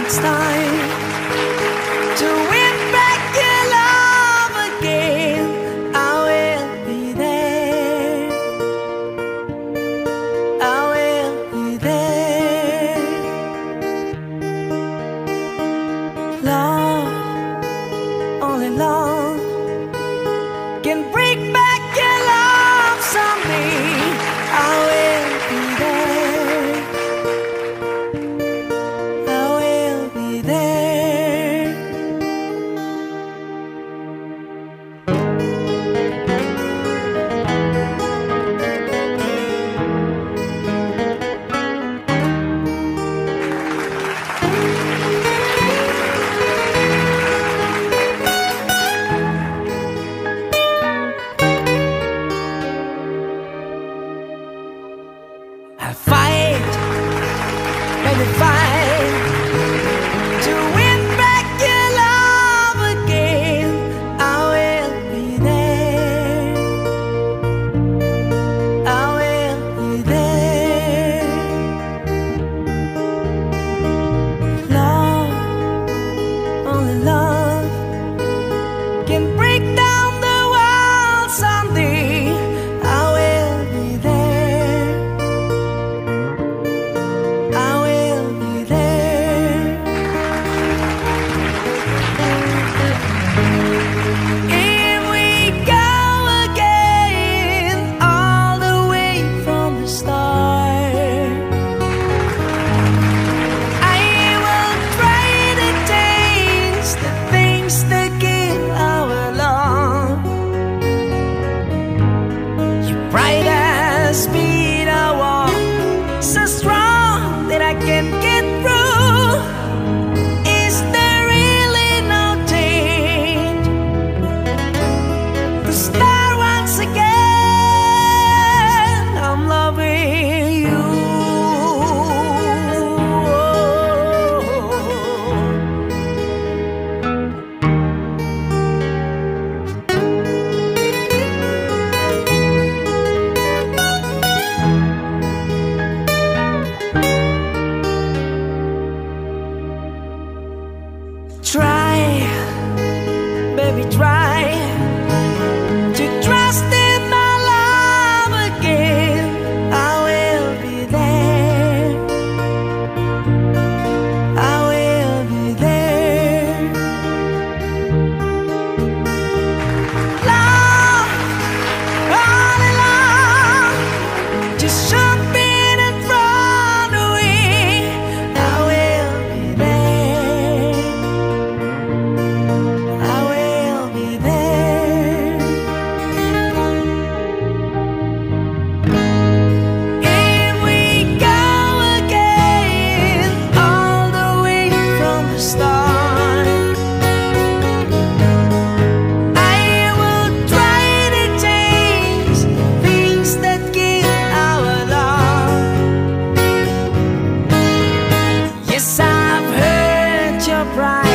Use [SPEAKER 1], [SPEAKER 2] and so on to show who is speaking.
[SPEAKER 1] it's time to win back your love again. I will be there. I will be there. Love, only love can bring back your love someday. I will be there. I will be there. I fight, baby, fight to win back your love again. I will be there. I will be there. Love, only love can break down the walls someday. I will be there. I will be there. Here we go again, all the way from the start. I will try to taste the things that give our love. Your bright as speed I walk, so strong that I can get through. Is there really no change to start once again? I'm loving you. Try, baby, try to trust in my love again. I will be there. I will be there. Love, only love, just jumping in front of me. I will be there. I will be there. Here we go again, all the way from the start. I will try to change things that give our love. Yes, I've heard your pride.